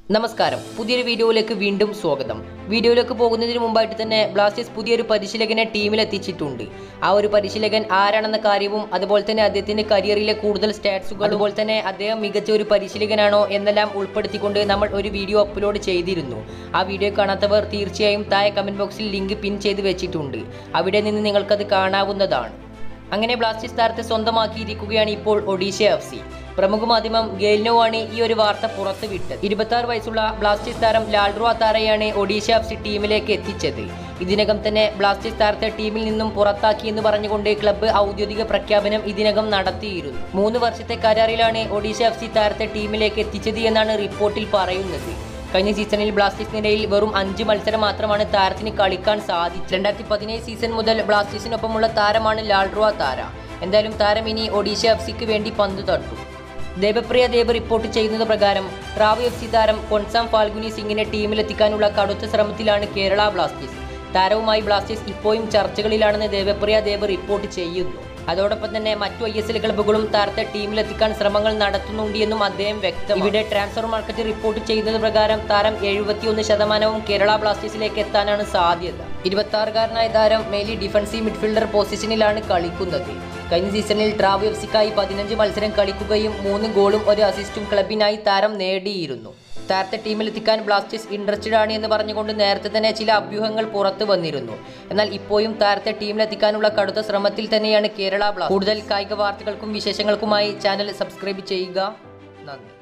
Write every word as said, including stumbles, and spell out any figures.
നമസ്കാരം, പുതിയൊരു വീഡിയോയിലേക്ക് വീണ്ടും സ്വാഗതം. വീഡിയോയിലേക്ക് പോകുന്നതിന് മുമ്പായിട്ട് തന്നെ ബ്ലാസ്റ്റേഴ്സ് പുതിയൊരു പരിശീലകനെ ടീമിലെത്തിച്ചിട്ടുണ്ട്. ആ ഒരു പരിശീലകൻ ആരാണെന്ന കാര്യവും അതുപോലെ തന്നെ അദ്ദേഹത്തിന്റെ കരിയറിലെ കൂടുതൽ സ്റ്റാറ്റ്സുകൾ അതുപോലെ തന്നെ അദ്ദേഹം മികച്ച ഒരു പരിശീലകനാണോ എന്നെല്ലാം ഉൾപ്പെടുത്തിക്കൊണ്ട് നമ്മൾ ഒരു വീഡിയോ അപ്ലോഡ് ചെയ്തിരുന്നു. ആ വീഡിയോ കാണാത്തവർ തീർച്ചയായും താഴെ കമന്റ് ബോക്സിൽ ലിങ്ക് പിൻ ചെയ്ത് വെച്ചിട്ടുണ്ട്. അവിടെ നിന്ന് നിങ്ങൾക്കത് കാണാവുന്നതാണ്. അങ്ങനെ ബ്ലാസ്റ്റേഴ്സ് താരത്തെ സ്വന്തമാക്കിയിരിക്കുകയാണ് ഇപ്പോൾ ഒഡീഷ എഫ് സി. പ്രമുഖ മാധ്യമം ഗെയിൽനോ ആണ് ഈ ഒരു വാർത്ത പുറത്തുവിട്ടത്. ഇരുപത്തി ആറ് വയസ്സുള്ള ബ്ലാസ്റ്റേഴ്സ് താരം ലാൽഡ്രോ താരയാണ് ഒഡീഷ എഫ് സി ടീമിലേക്ക് എത്തിച്ചത്. ഇതിനകം തന്നെ ബ്ലാസ്റ്റേഴ്സ് താരത്തെ ടീമിൽ നിന്നും പുറത്താക്കി എന്ന് പറഞ്ഞുകൊണ്ട് ക്ലബ്ബ് ഔദ്യോഗിക പ്രഖ്യാപനം ഇതിനകം നടത്തിയിരുന്നു. മൂന്ന് വർഷത്തെ കരാറിലാണ് ഒഡീഷ എഫ് സി താരത്തെ ടീമിലേക്ക് എത്തിച്ചത് എന്നാണ് റിപ്പോർട്ടിൽ പറയുന്നത്. കഴിഞ്ഞ സീസണിൽ ബ്ലാസ്റ്റേഴ്സ് നിരയിൽ വെറും അഞ്ച് മത്സരം മാത്രമാണ് താരത്തിന് കളിക്കാൻ സാധിച്ചത്. രണ്ടായിരത്തി പതിനേഴ് സീസൺ മുതൽ ബ്ലാസ്റ്റേഴ്സിനൊപ്പമുള്ള താരമാണ് ലാൽഡ്രോ താര. എന്തായാലും താരം ഇനി ഒഡീഷ എഫ് സിക്ക് വേണ്ടി പന്ത് തട്ടും. ദേവപ്രിയ ദേവ് റിപ്പോർട്ട് ചെയ്യുന്നത് പ്രകാരം റാവു എഫ് സി താരം കൊൻസാം ഫാൽഗുനി സിംഗിനെ ടീമിലെത്തിക്കാനുള്ള കടുത്ത ശ്രമത്തിലാണ് കേരള ബ്ലാസ്റ്റേഴ്സ്. താരവുമായി ബ്ലാസ്റ്റേഴ്സ് ഇപ്പോഴും ചർച്ചകളിലാണെന്ന് ദേവപ്രിയ ദേവ് റിപ്പോർട്ട് ചെയ്യുന്നു. അതോടൊപ്പം തന്നെ മറ്റു ഐ എസ് എൽ ക്ലബ്ബുകളും താരത്തെ ടീമിലെത്തിക്കാൻ ശ്രമങ്ങൾ നടത്തുന്നുണ്ട് എന്നും അദ്ദേഹം വ്യക്തം. ഇവിടെ ട്രാൻസ്ഫർ മാർക്കറ്റ് റിപ്പോർട്ട് ചെയ്യുന്നത് പ്രകാരം താരം എഴുപത്തിയൊന്ന് ശതമാനവും കേരള ബ്ലാസ്റ്റേഴ്സിലേക്ക് എത്താനാണ് സാധ്യത. ഇരുപത്തി ആറുകാരനായ താരം മെയിൻലി ഡിഫൻസീവ് മിഡ്ഫീൽഡർ പൊസിഷനിലാണ് കളിക്കുന്നത്. കഴിഞ്ഞ സീസണിൽ ട്രാവു എഫ് സിക്കായി പതിനഞ്ച് മത്സരം കളിക്കുകയും മൂന്ന് ഗോളും ഒരു അസിസ്റ്റും ക്ലബിനായി താരം നേടിയിരുന്നു. താരത്തെ ടീമിലെത്തിക്കാൻ ബ്ലാസ്റ്റേഴ്സ് ഇൻട്രസ്റ്റഡ് ആണ് എന്ന് പറഞ്ഞുകൊണ്ട് നേരത്തെ തന്നെ ചില അഭ്യൂഹങ്ങൾ പുറത്തു വന്നിരുന്നു. എന്നാൽ ഇപ്പോഴും താരത്തെ ടീമിലെത്തിക്കാനുള്ള കടുത്ത ശ്രമത്തിൽ തന്നെയാണ് കേരള ബ്ലാസ്റ്റേഴ്സ്. കൂടുതൽ കായിക വാർത്തകൾക്കും വിശേഷങ്ങൾക്കുമായി ചാനൽ സബ്സ്ക്രൈബ് ചെയ്യുക. നന്ദി.